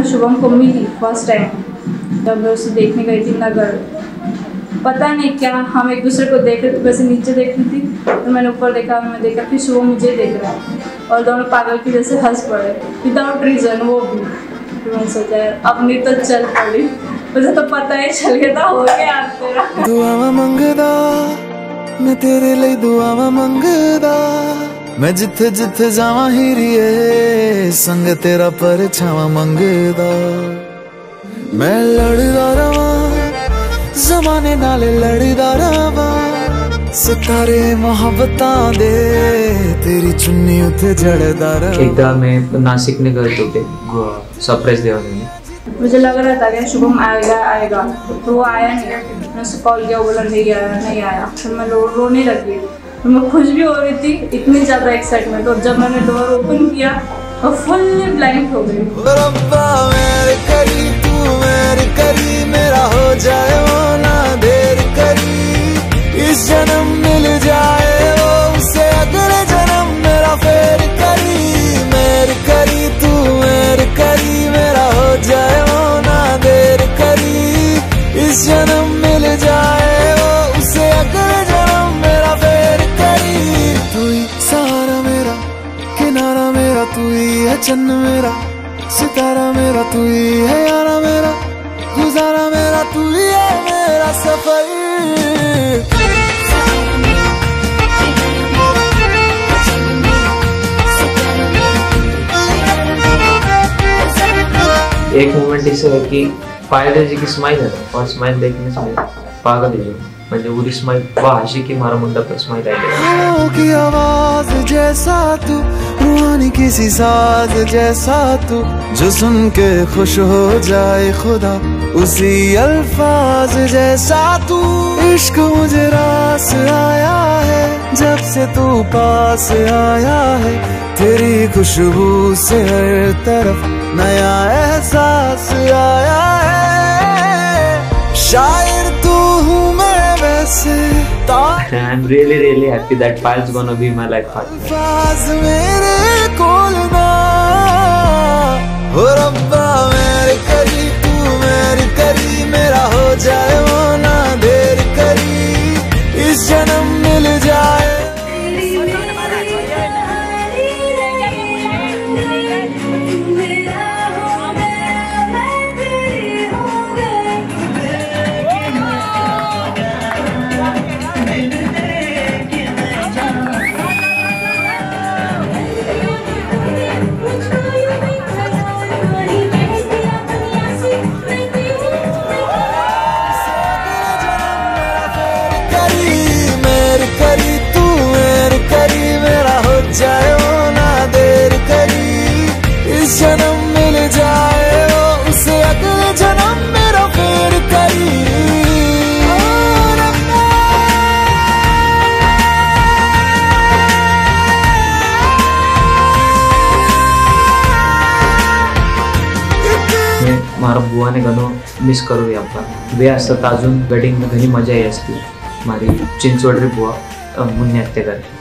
शुभम को मिली first time, जब मैं उसे देखने गई थी नगर, पता नहीं क्या हम एक दूसरे को देख रहे थे, वैसे नीचे देख रही थी तो मैंने ऊपर देखा, मैं देखा फिर शुभम मुझे देख रहा है और दोनों पागल की जैसे हंस पड़े विदाउट रीज़न, वो भी। फिर मैंने सोचा यार अपनी तो चल पड़ी, मुझे तो पता ही चल गया था हो गया तेरा। दुआवा मंगदा मैं तेरे लिए, दुआवा मंगदा मैं जिथे जिथे जावा हीरिए, संग तेरा परछावा मंगदा। मैं लड़दा रवा जमाने नाले, लड़दा रवा सितारे मोहब्बतां दे, तेरी चुन्नी उथे जड़दा रवा। एकदा मैं नाशिक ने गए होते सरप्राइज देने, मुझे लग रहा था कि शुभम आएगा तो वो आया नहीं। मैंने उसे कॉल किया, बोला नहीं आया। फिर मैं रोने लगी, तो मैं खुश भी हो रही थी, इतनी ज़्यादा एक्साइटमेंट। और जब मैंने डोर ओपन किया तो फुल्ली ब्लाइंड हो गई। रब्बा मेरे करी तू मेरे करी, मेरा हो जाए वो ना देर करी, इस जन्म मिल जाए वो उसे अगले जन्म मेरा फेर करी। मेरे करी तू मेरे करी, मेरा हो जाए वो ना देर करी, इस जन्म मिल जाए वो उसे अगले जन्म मेरा फेर करी। तू ही सहारा मेरा, किनारा मेरा तू ही है, चन्न मेरा सितारा मेरा तू ही है, यारा मेरा गुजारा मेरा तू ही है, मेरा सफर। एक मोमेंट ऐसे है कि पायल जी की स्माइल है और स्माइल देखने से पागल है, म्हणजे उरी स्माइल वाह हसी की मारा मुंडा पर स्माइल आई की आवाज जैसा तू, रूहानी किसी साज जैसा तू, जो सुन के खुश हो जाए खुदा उसी अल्फाज जैसा तू। इश्क मुझे रास आया है जब से तू पास आया है, तेरी खुशबू से हर तरफ नया एहसास आया है। शायर तू हूँ मैं वैसे, I'm really happy that Payal's gonna be my life partner. मेरे कोल ना हो रब्बा, मेरे करी तू मेरी करी, मेरा हो जाए वो ना देर करी, इस जन्म मिल जाए। जाए वो ना देर करी, इस जन्म मिल जाए वो उसे अगले जन्म मेरा फेर करी। मैं मारा बुवाने घणो मिस करू आपण, वे असतात अजून वेडिंग में घणी मजा येई असती। मारी चिंचवडरी बुवा मुन्नी आत्या घरी